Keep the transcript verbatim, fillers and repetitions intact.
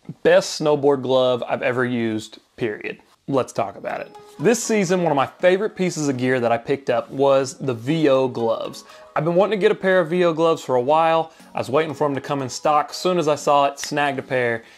Best snowboard glove I've ever used, period. Let's talk about it. This season, one of my favorite pieces of gear that I picked up was the V O gloves. I've been wanting to get a pair of V O gloves for a while. I was waiting for them to come in stock. As soon as I saw it, snagged a pair,